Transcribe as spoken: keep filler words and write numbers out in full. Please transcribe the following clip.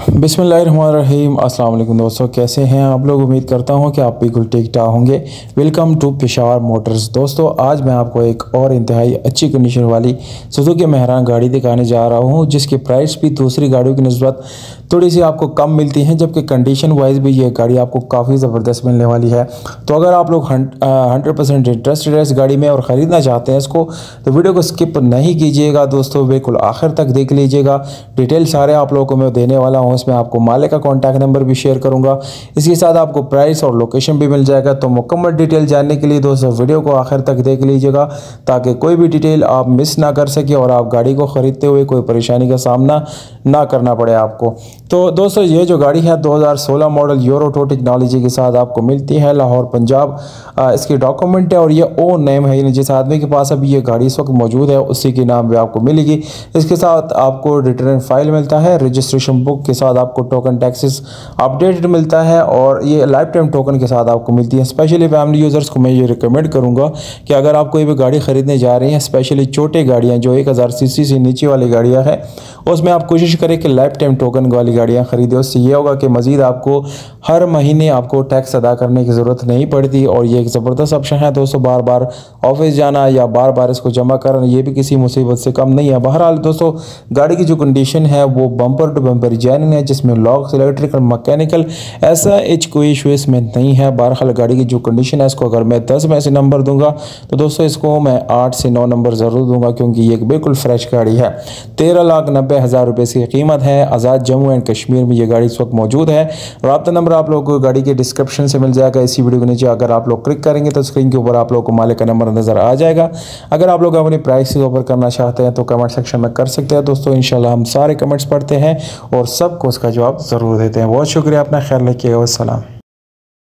बिस्मिल्लाहिर्रहमानिर्रहीम। अस्सलाम वालेकुम दोस्तों, कैसे हैं आप लोग। उम्मीद करता हूं कि आप बिल्कुल ठीक ठाक होंगे। Welcome to Peshawar motors. दोस्तों आज मैं आपको एक और इंतहाई अच्छी कंडीशन वाली सुजुकी मेहरान गाड़ी दिखाने जा रहा हूं, जिसकी प्राइस भी दूसरी गाड़ियों की निस्बत थोड़ी सी आपको कम मिलती है, जबकि कंडीशन वाइज भी ये गाड़ी आपको काफ़ी ज़बरदस्त मिलने वाली है। तो अगर आप लोग हंड्रेड परसेंट इंटरेस्टेड है इस गाड़ी में और ख़रीदना चाहते हैं इसको, तो वीडियो को स्किप नहीं कीजिएगा दोस्तों, बिल्कुल आखिर तक देख लीजिएगा। डिटेल सारे आप लोगों को मैं देने वाला हूँ। इसमें आपको मालिक का कॉन्टैक्ट नंबर भी शेयर करूँगा, इसके साथ आपको प्राइस और लोकेशन भी मिल जाएगा। तो मुकम्मल डिटेल जानने के लिए दोस्तों वीडियो को आखिर तक देख लीजिएगा, ताकि कोई भी डिटेल आप मिस ना कर सके और आप गाड़ी को ख़रीदते हुए कोई परेशानी का सामना ना करना पड़े आपको। तो दोस्तों ये जो गाड़ी है दो हज़ार सोलह मॉडल यूरो टू टेक्नोलॉजी के साथ आपको मिलती है, लाहौर पंजाब इसकी डॉक्यूमेंट है और ये ओ नेम है, यानी जिस आदमी के पास अभी ये गाड़ी इस वक्त मौजूद है उसी के नाम पे आपको मिलेगी। इसके साथ आपको रिटर्न फाइल मिलता है, रजिस्ट्रेशन बुक के साथ आपको टोकन टैक्सेस अपडेटेड मिलता है और ये लाइफ टाइम टोकन के साथ आपको मिलती है। स्पेशली फैमिली यूज़र्स को मैं ये रिकमेंड करूँगा कि अगर आप कोई भी गाड़ी ख़रीदने जा रहे हैं, स्पेशली छोटे गाड़ियाँ जो एक हज़ार सी सी से नीचे वाली गाड़ियाँ हैं, उसमें आप कोशिश करें कि लाइफ टाइम टोकन वाली गाड़ियाँ ख़रीदें। उससे ये होगा कि मज़ीद आपको हर महीने आपको टैक्स अदा करने की ज़रूरत नहीं पड़ती और ये एक ज़बरदस्त ऑप्शन है दोस्तों। बार बार ऑफिस जाना या बार बार इसको जमा करना ये भी किसी मुसीबत से कम नहीं है। बहरहाल दोस्तों गाड़ी की जो कंडीशन है वो बम्पर टू बम्पर जेन्युइन है, जिसमें लॉक्स इलेक्ट्रिकल मैकेनिकल ऐसा एच कोई इशू इसमें नहीं है। बहरहाल गाड़ी की जो कंडीशन है इसको अगर मैं दस में से नंबर दूंगा तो दोस्तों इसको मैं आठ से नौ नंबर ज़रूर दूंगा, क्योंकि ये एक बिल्कुल फ्रेश गाड़ी है। तेरह लाख नब्बे हज़ार रुपये इसकी कीमत है। आज़ाद जम्मू एंड कश्मीर में ये गाड़ी इस वक्त मौजूद है। राब्ता नंबर आप लोगों को गाड़ी के डिस्क्रिप्शन से मिल जाएगा, इसी वीडियो के नीचे अगर आप लोग क्लिक करेंगे तो स्क्रीन के ऊपर आप लोगों को मालिक का नंबर नज़र आ जाएगा। अगर आप लोग अपनी प्राइस के ऊपर करना चाहते हैं तो कमेंट सेक्शन में कर सकते हैं दोस्तों। इंशाल्लाह हम सारे कमेंट्स पढ़ते हैं और सबको उसका जवाब ज़रूर देते हैं। बहुत शुक्रिया, अपना ख्याल रखिएगा। वस्सलाम।